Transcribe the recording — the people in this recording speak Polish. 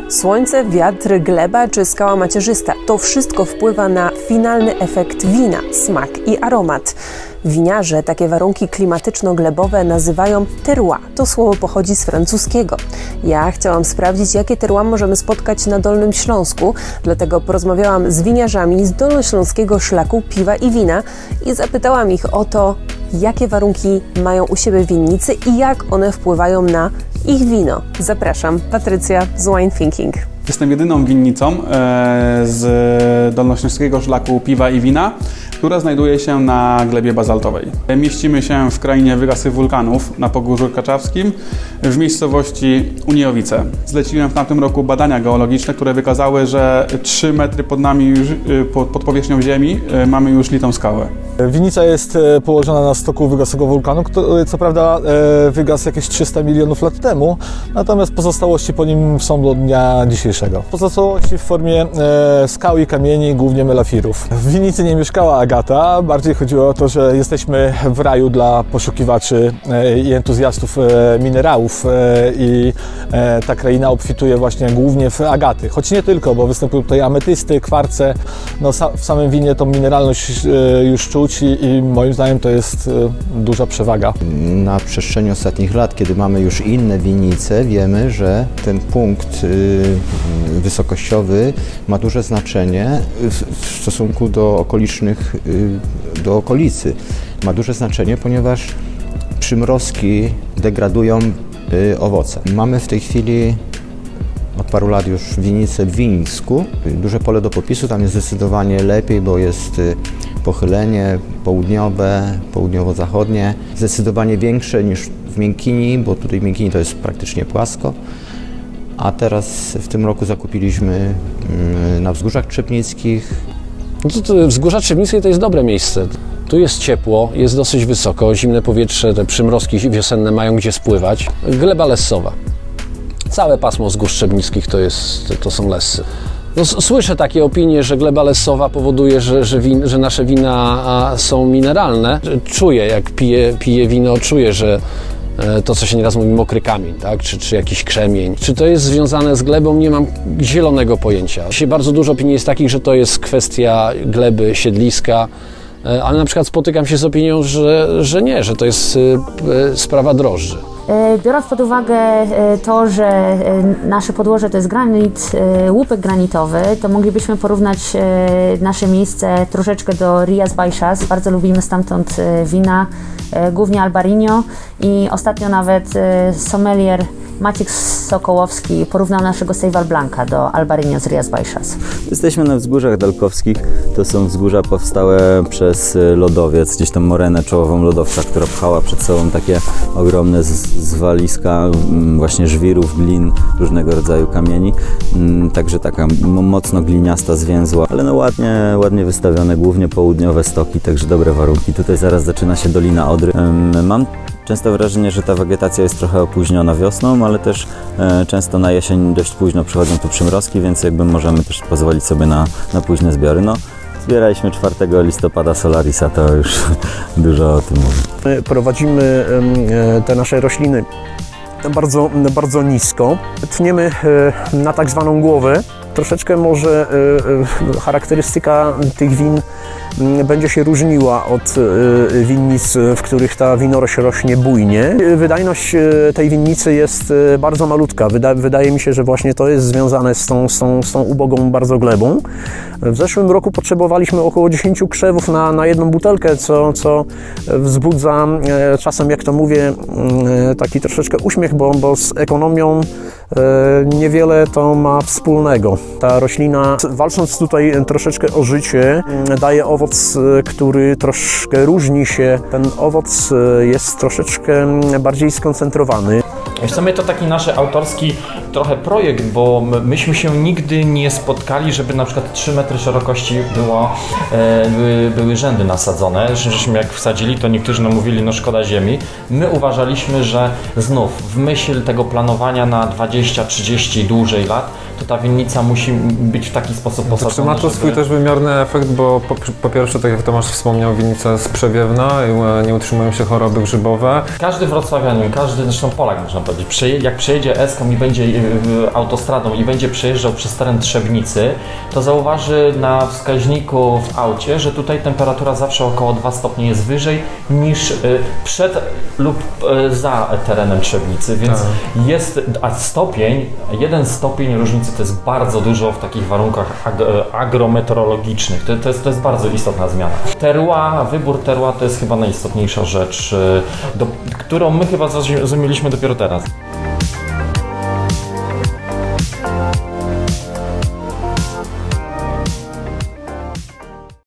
Słońce, wiatr, gleba czy skała macierzysta – to wszystko wpływa na finalny efekt wina, smak i aromat. Winiarze takie warunki klimatyczno-glebowe nazywają terroir. To słowo pochodzi z francuskiego. Ja chciałam sprawdzić, jakie terroir możemy spotkać na Dolnym Śląsku, dlatego porozmawiałam z winiarzami z Dolnośląskiego Szlaku Piwa i Wina i zapytałam ich o to, jakie warunki mają u siebie winnicy i jak one wpływają na ich wino. Zapraszam, Patrycja z Wine Thinking. Jestem jedyną winnicą z Dolnośląskiego Szlaku Piwa i Wina, która znajduje się na glebie bazaltowej. Mieścimy się w krainie wygasy wulkanów na Pogórzu Kaczawskim w miejscowości Uniejowice. Zleciłem w tamtym roku badania geologiczne, które wykazały, że 3 metry pod nami, już, pod powierzchnią ziemi, mamy już litą skałę. Winnica jest położona na stoku wygasłego wulkanu, który co prawda wygasł jakieś 300 milionów lat temu, natomiast pozostałości po nim są do dnia dzisiejszego. Pozostałości w formie skał i kamieni, głównie melafirów. W winnicy nie mieszkała Agata, bardziej chodziło o to, że jesteśmy w raju dla poszukiwaczy i entuzjastów minerałów i ta kraina obfituje właśnie głównie w agaty. Choć nie tylko, bo występują tutaj ametysty, kwarce. No, w samym winie tą mineralność już czuć i moim zdaniem to jest duża przewaga. Na przestrzeni ostatnich lat, kiedy mamy już inne winnice, wiemy, że ten punkt wysokościowy ma duże znaczenie w stosunku do okolicy. Ma duże znaczenie, ponieważ przymrozki degradują owoce. Mamy w tej chwili od paru lat już winnicę w Wińsku. Duże pole do popisu, tam jest zdecydowanie lepiej, bo jest pochylenie południowe, południowo-zachodnie, zdecydowanie większe niż w Miękini, bo tutaj w Miękini to jest praktycznie płasko. A teraz w tym roku zakupiliśmy na Wzgórzach Trzebnickich. Wzgórza Trzebnickie to jest dobre miejsce. Tu jest ciepło, jest dosyć wysoko, zimne powietrze, te przymrozki wiosenne mają gdzie spływać. Gleba lessowa. Całe pasmo Wzgórz Trzebnickich to są lessy. No, słyszę takie opinie, że gleba lessowa powoduje, że nasze wina są mineralne. Czuję, jak piję wino, czuję, że to, co się nieraz mówi, mokry kamień, tak? czy jakiś krzemień. Czy to jest związane z glebą? Nie mam zielonego pojęcia. Bardzo dużo opinii jest takich, że to jest kwestia gleby, siedliska, ale na przykład spotykam się z opinią, że nie, że to jest sprawa drożdży. Biorąc pod uwagę to, że nasze podłoże to jest granit, łupek granitowy, to moglibyśmy porównać nasze miejsce troszeczkę do Rías Baixas. Bardzo lubimy stamtąd wina, głównie Albarino i ostatnio nawet sommelier Maciek Sokołowski porównał naszego Seyval Blanca do Albarino z Rías Baixas. Jesteśmy na wzgórzach dalkowskich. To są wzgórza powstałe przez lodowiec, gdzieś tam morенę czołową lodowca, która pchała przed sobą takie ogromne zwaliska właśnie żwirów, glin, różnego rodzaju kamieni. Także taka mocno gliniasta, zwięzła, ale no ładnie wystawione, głównie południowe stoki, także dobre warunki. Tutaj zaraz zaczyna się Dolina Odry. Mam często wrażenie, że ta wegetacja jest trochę opóźniona wiosną, ale też często na jesień dość późno przychodzą tu przymrozki, więc jakby możemy też pozwolić sobie na późne zbiory. No, zbieraliśmy 4 listopada Solarisa, to już dużo o tym mówi. Prowadzimy te nasze rośliny bardzo nisko. Tniemy na tak zwaną głowę. Troszeczkę może charakterystyka tych win będzie się różniła od winnic, w których ta winorośl rośnie bujnie. Wydajność tej winnicy jest bardzo malutka. Wydaje mi się, że właśnie to jest związane z tą ubogą bardzo glebą. W zeszłym roku potrzebowaliśmy około 10 krzewów na jedną butelkę, co wzbudza czasem, jak to mówię, taki troszeczkę uśmiech, bo z ekonomią niewiele to ma wspólnego. Ta roślina, walcząc tutaj troszeczkę o życie, daje owoc, który troszkę różni się. Ten owoc jest troszeczkę bardziej skoncentrowany. W sumie to taki nasz autorski trochę projekt, bo myśmy się nigdy nie spotkali, żeby na przykład 3 metry szerokości były rzędy nasadzone. Żeśmy jak wsadzili, to niektórzy nam mówili, no szkoda ziemi. My uważaliśmy, że znów w myśl tego planowania na 20-30 dłużej lat, to ta winnica musi być w taki sposób posadzona. Ma to swój też wymiarny efekt, bo po pierwsze, tak jak Tomasz wspomniał, winnica jest przewiewna, nie utrzymują się choroby grzybowe. Każdy wrocławianin, każdy zresztą Polak, można powiedzieć, jak przejedzie Eską i będzie autostradą i będzie przejeżdżał przez teren Trzebnicy, to zauważy na wskaźniku w aucie, że tutaj temperatura zawsze około 2 stopnie jest wyżej niż przed lub za terenem Trzebnicy, więc jest, a stopień, 1 stopień różnicy to jest bardzo dużo w takich warunkach agrometeorologicznych. To jest bardzo istotna zmiana. Wybór terroir to jest chyba najistotniejsza rzecz, którą my chyba zrozumieliśmy dopiero teraz.